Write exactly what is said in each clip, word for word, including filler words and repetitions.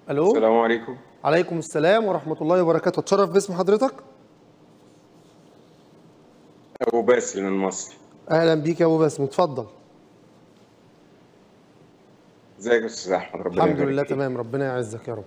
الو. السلام عليكم. عليكم السلام ورحمة الله وبركاته، اتشرف باسم حضرتك. أبو باسل من مصر. اهلا بيك يا ابو باسم، اتفضل. ازيك يا استاذ احمد، ربنا الحمد يبارك لله فيك. تمام، ربنا يعزك يا رب.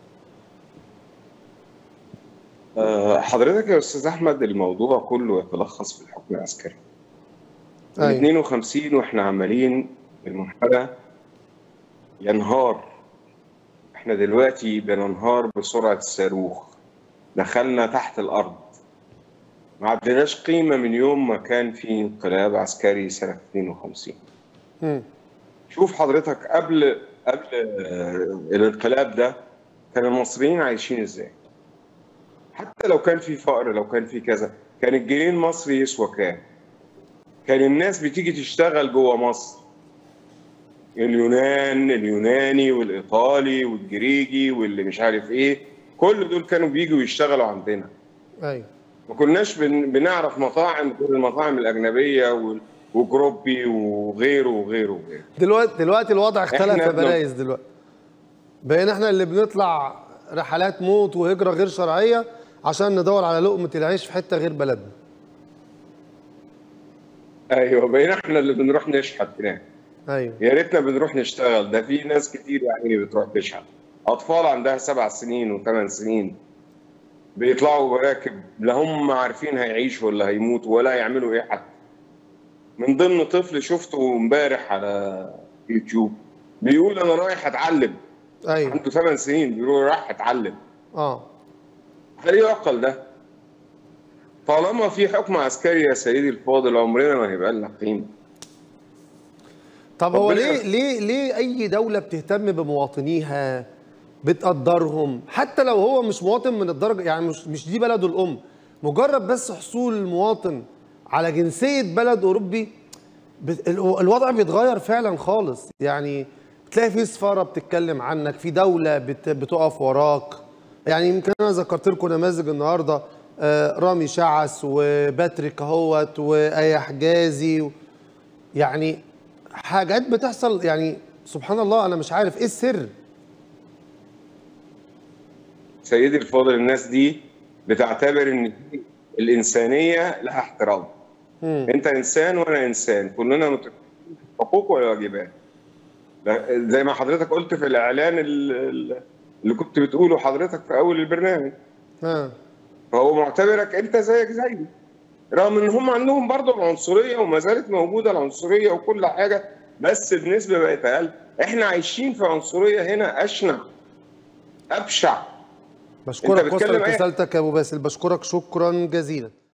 أه حضرتك يا استاذ احمد، الموضوع كله يتلخص في الحكم العسكري من ايوه. اتنين وخمسين واحنا عمالين المنحنى ينهار. احنا دلوقتي بننهار بسرعة الصاروخ، دخلنا تحت الارض، ما عدناش قيمة من يوم ما كان في انقلاب عسكري سنة اتنين وخمسين. امم شوف حضرتك، قبل قبل آه، الانقلاب ده كان المصريين عايشين ازاي؟ حتى لو كان في فقر، لو كان في كذا، كان الجنيه المصري يسوى كام؟ كان الناس بتيجي تشتغل جوه مصر، اليونان اليوناني والايطالي والجريجي واللي مش عارف ايه، كل دول كانوا بيجوا يشتغلوا عندنا. ايوه. ما كناش بن- بنعرف مطاعم غير المطاعم الاجنبيه وال- وجروبي وغيره وغيره وغيره. دلوقتي دلوقتي الوضع اختلف احنا يا بن... بلايز. دلوقتي بقينا احنا اللي بنطلع رحلات موت وهجرة غير شرعية عشان ندور على لقمة العيش في حتة غير بلدنا. ايوه، بقينا احنا اللي بنروح نشحت هناك. ايوه. يا ريتنا بنروح نشتغل، ده في ناس كتير يعني بتروح تشحت، اطفال عندها سبع سنين وثمان سنين بيطلعوا براكب، لا هم عارفين هيعيشوا ولا هيموتوا ولا هيعملوا ايه حتى. من ضمن طفل شفته امبارح على يوتيوب بيقول انا رايح اتعلم، ايوه. عنده ثمان سنين بيقول رايح اتعلم. اه. هل يعقل ده؟ طالما في حكم عسكري يا سيدي الفاضل عمرنا ما هيبقى لنا قيمه. طب هو ربنا. ليه ليه ليه اي دولة بتهتم بمواطنيها، بتقدرهم حتى لو هو مش مواطن من الدرجة، يعني مش مش دي بلده الأم، مجرد بس حصول المواطن على جنسية بلد أوروبي بت- ال- الوضع بيتغير فعلا خالص. يعني تلاقي في سفارة بتتكلم عنك، في دولة بت بتقف وراك. يعني يمكن أنا ذكرت لكم نماذج النهاردة، آه، رامي شعث وباتريك اهوت وآية حجازي و- يعني حاجات بتحصل. يعني سبحان الله، أنا مش عارف إيه السر. سيدي الفاضل، الناس دي بتعتبر ان دي الانسانيه لها احترام. مم. انت انسان وانا انسان، كلنا متفقين في حقوق وواجبات. ده زي ما حضرتك قلت في الاعلان ال- ال- اللي كنت بتقوله حضرتك في اول البرنامج. ها. فهو معتبرك انت زيك زيه، رغم ان هم عندهم برضه العنصريه وما زالت موجوده العنصريه وكل حاجه، بس بنسبه بقت اقل. احنا عايشين في عنصريه هنا اشنع، ابشع. انت بشكرك، بتكلم وصلت اي رسالتك يا ابو باسل، بشكرك شكرا جزيلا.